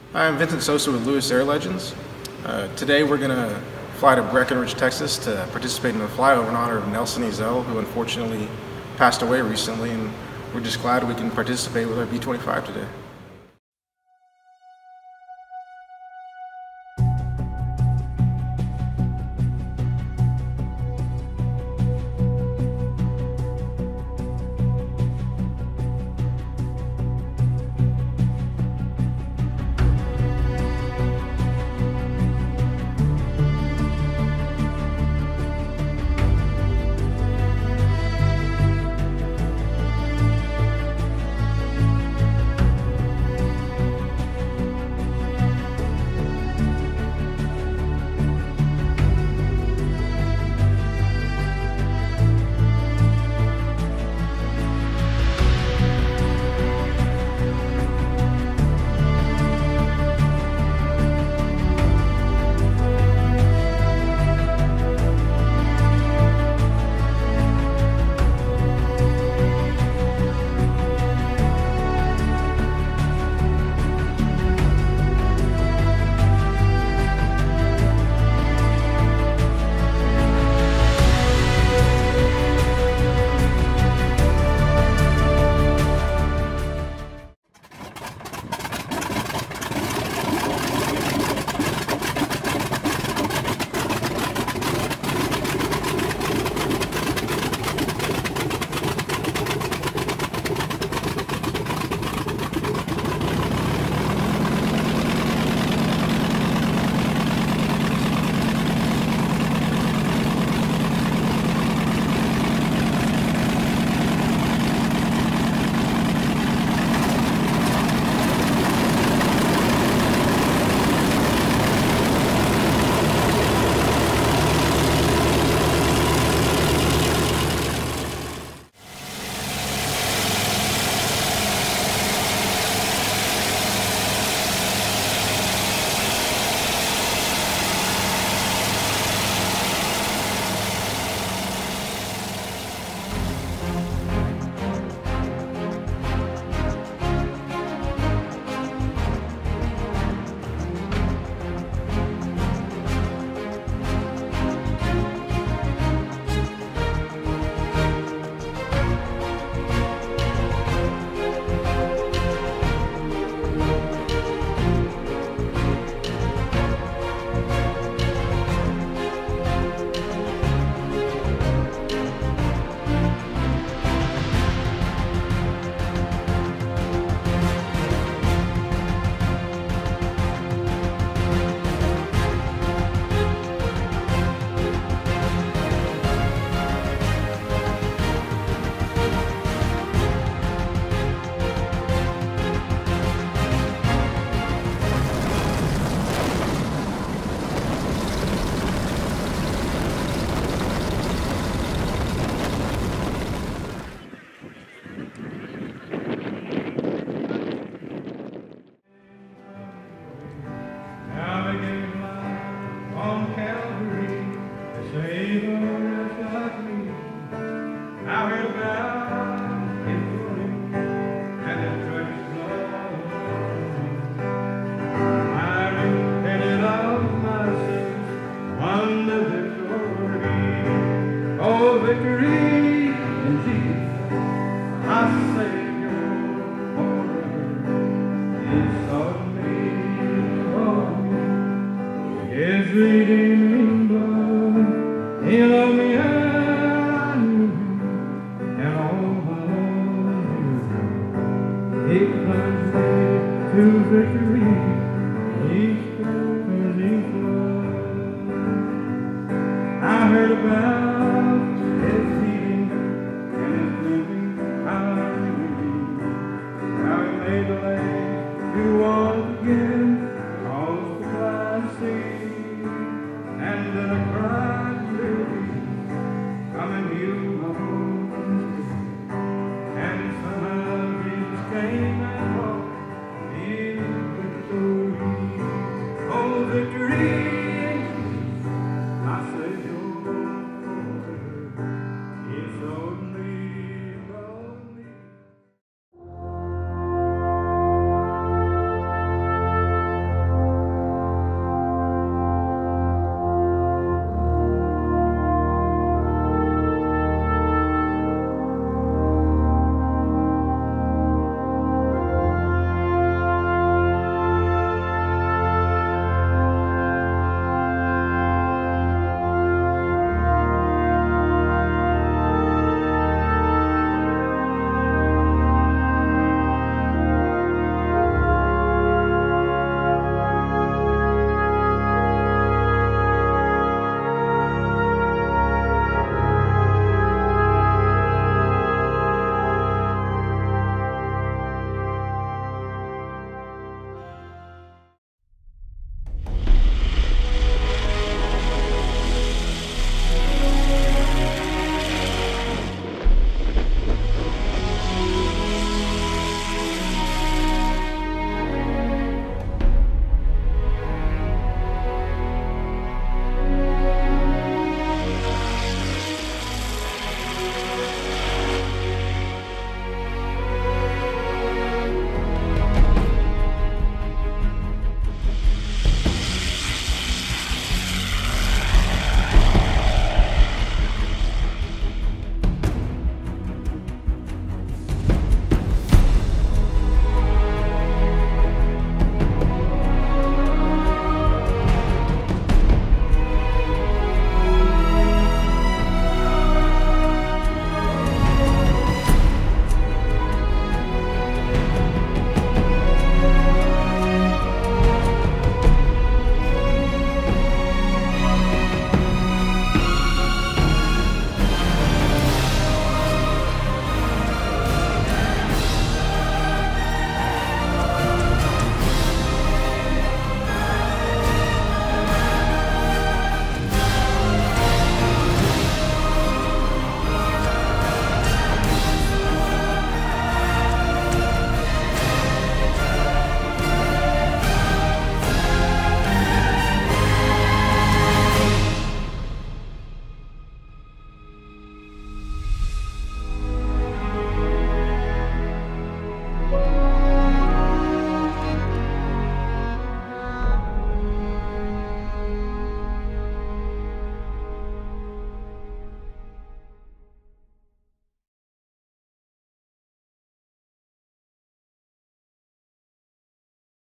Hi, I'm Vincent Sosa with Lewis Air Legends. Today we're going to fly to Breckenridge, Texas to participate in a flyover in honor of Nelson Ezell, who unfortunately passed away recently, and we're just glad we can participate with our B-25 today. Oh, victory in Jesus, my Savior forever is of me, oh, His redeeming blood. He loved me and I knew Him, and all my life He plunged me to victory. He spilled His blood. I heard about His healing and His cleansing power, how He made the lame to walk again, caused the blind to see, and then a cry